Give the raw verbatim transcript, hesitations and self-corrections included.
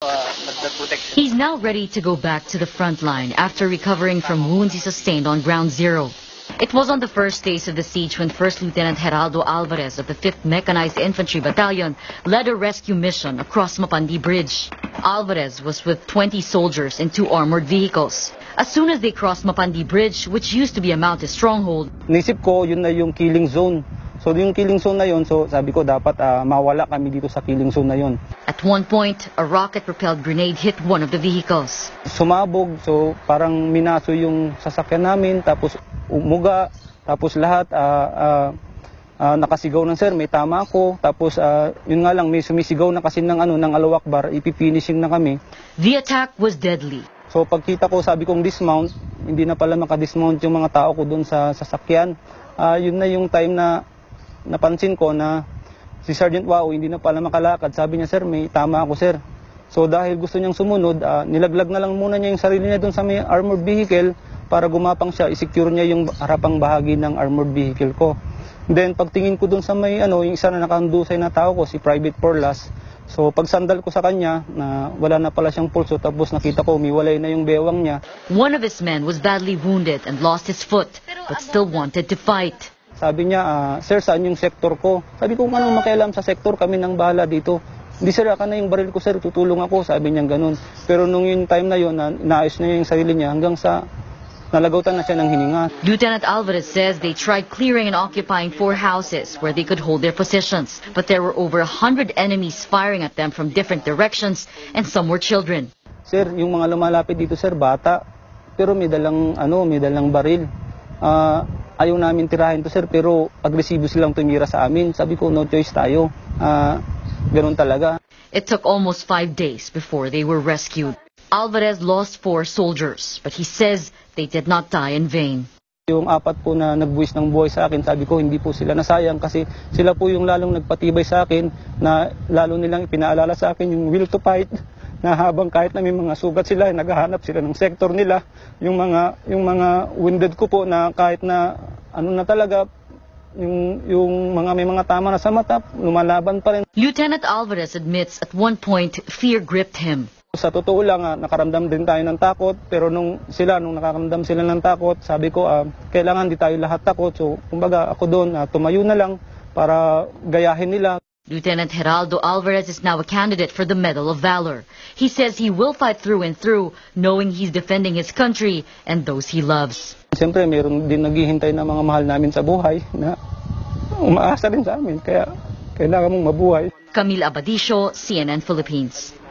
He's now ready to go back to the front line after recovering from wounds he sustained on Ground Zero. It was on the first days of the siege when First Lieutenant Geraldo Alvarez of the fifth Mechanized Infantry Battalion led a rescue mission across Mapandi Bridge. Alvarez was with twenty soldiers in two armored vehicles. As soon as they crossed Mapandi Bridge, which used to be a mounted stronghold, Nisip ko yun na yung killing zone. So yung killing zone na yun, so sabi ko dapat uh, mawala kami dito sa killing zone na yun. At one point, a rocket-propelled grenade hit one of the vehicles. Sumabog, so parang minaso yung sasakyan namin, tapos umuga, tapos lahat uh, uh, uh, nakasigaw ng sir, may tama ako, tapos uh, yun nga lang, may sumisigaw na kasi ng, ano, ng Allahu Akbar, ipifinishing na kami. The attack was deadly. So pagkita ko, sabi kong dismount, hindi na pala makadismount yung mga tao ko dun sa sasakyan. Uh, yun na yung time na napansin ko na si Sergeant Wao hindi na pala makalakad. Sabi niya, sir, may tama ako, sir. So dahil gusto niyang sumunod, uh, nilaglag na lang muna niya yung sarili niya doon sa may armored vehicle para gumapang siya, isecure niya yung harapang bahagi ng armored vehicle ko. Then pagtingin ko doon sa may ano, yung isa na nakandusay na tao ko, si Private Porlas. So pagsandal ko sa kanya, na wala na pala siyang pulso, tapos nakita ko umiwalay na yung bewang niya. One of his men was badly wounded and lost his foot, but still wanted to fight. Sabi niya, uh, sir, saan yung sektor ko? Sabi ko, anong makialam sa sektor, kami nang bahala dito. Hindi, sir, aka na yung baril ko, sir, tutulong ako. Sabi niya ganun. Pero nung yung time na yun, na, naayos na yung sarili niya hanggang sa nalagautan na siya ng hininga. Lieutenant Alvarez says they tried clearing and occupying four houses where they could hold their positions. But there were over a hundred enemies firing at them from different directions, and some were children. Sir, yung mga lumalapit dito, sir, bata. Pero may dalang, ano, may dalang baril. Ah... Uh, Ayaw namin tirahin to, sir, pero agresibo silang tumira sa amin. Sabi ko, no choice tayo. Uh, ganun talaga. It took almost five days before they were rescued. Alvarez lost four soldiers, but he says they did not die in vain. Yung apat po na nagbuwis ng buhay sa akin, sabi ko, hindi po sila nasayang kasi sila po yung lalong nagpatibay sa akin, na lalo nilang pinaalala sa akin yung will to fight, na habang kahit na may mga sugat sila, naghahanap sila ng sektor nila, yung mga yung mga wounded ko po na kahit na ano na talaga, yung yung mga may mga tama na sa mata, lumalaban pa rin. Lieutenant Alvarez admits at one point fear gripped him. Sa totoo lang, uh, nakaramdam din tayo ng takot, pero nung sila nung nakaramdam sila ng takot, sabi ko, uh, kailangan di tayo lahat takot. So, kumbaga ako doon, uh, tumayo na lang para gayahin nila. Lieutenant Geraldo Alvarez is now a candidate for the Medal of Valor. He says he will fight through and through, knowing he's defending his country and those he loves. Siyempre, mayroon din naghihintay na mga mahal namin sa buhay na umaasa rin sa amin, kaya kailangan mong mabuhay. Camille Abadisio, C N N Philippines.